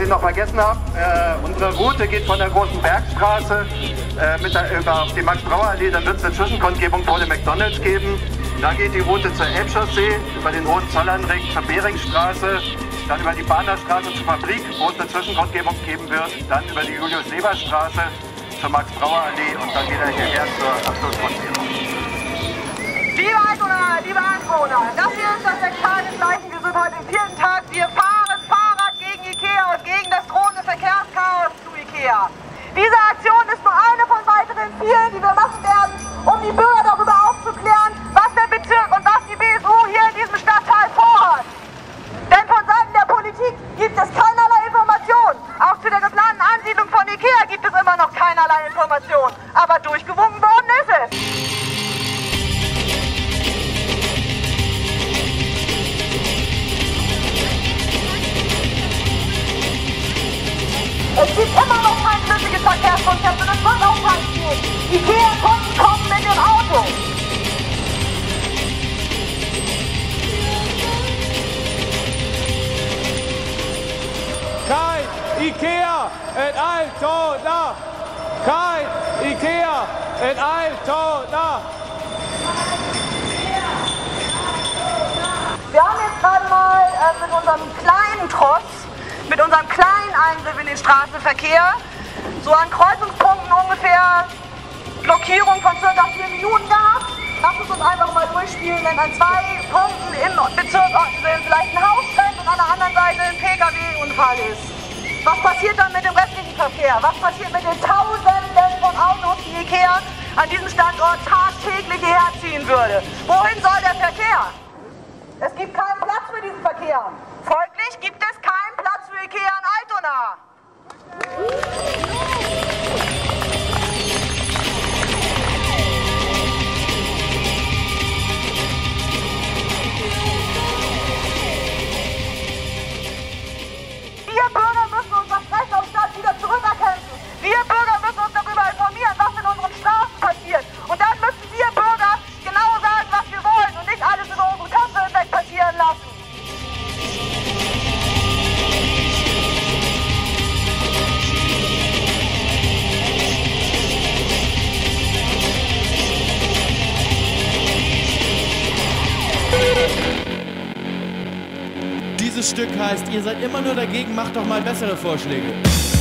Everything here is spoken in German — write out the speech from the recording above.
eben noch vergessen habe, unsere Route geht von der Großen Bergstraße über die Max-Brauer-Allee, dann wird es eine Zwischenkundgebung vor dem McDonalds geben. Dann geht die Route zur Elbchaussee, über den Hohenzollernring zur Beringstraße, dann über die Bahnerstraße zur Fabrik, wo es eine Zwischenkundgebung geben wird, dann über die Julius-Leber-Straße zur Max-Brauer-Allee und dann wieder hierher zur Abschlusskundgebung. Liebe Einwohner, liebe Anwohner, das hier ist das Ekstatenzeichen. Wir sind heute im 4. Tag. Wir fahren Fahrrad gegen Ikea und gegen das drohende Verkehrschaos zu Ikea. Diese Aktion ist nur eine von weiteren vielen, die wir machen werden, um die Bürger darüber aufzuklären, was der Bezirk und was die BSU hier in diesem Stadtteil vorhat. Denn von Seiten der Politik gibt es keinerlei Informationen. Auch zu der geplanten Ansiedlung von Ikea gibt es immer noch keinerlei Informationen. Aber durchgewunken worden ist es. Es gibt immer noch kein flüssiges Verkehrskonzept und es wird auch keins geben. Ikea-Kunden kommen mit dem Auto. Kein Ikea in Altona! Kein Ikea in Altona! Wir haben jetzt gerade mal mit unserem kleinen Trotz, mit unserem kleinen Eingriff in den Straßenverkehr, so an Kreuzungspunkten ungefähr Blockierung von ca. 4 Minuten gehabt. Lasst uns einfach mal durchspielen, wenn an 2 Punkten im Bezirk vielleicht ein Haus brennt und an der anderen Seite ein Pkw-Unfall ist. Was passiert dann mit dem restlichen Verkehr? Was passiert mit den Tausenden von Autos, die Ikea an diesem Standort tagtäglich hierher ziehen würde? Wohin soll der Verkehr? Es gibt keinen Platz für diesen Verkehr. Folglich gibt es keinen Platz für Ikea in Altona. Wir Bürger müssen uns das Recht auf Stadt wieder zurückerkämpfen. Wir Bürger müssen uns darüber informieren, was in unseren Straßen passiert. Und dann müssen wir Bürger genau sagen, was wir wollen und nicht alles über unsere Köpfe hinweg passieren lassen. Dieses Stück heißt, ihr seid immer nur dagegen, macht doch mal bessere Vorschläge.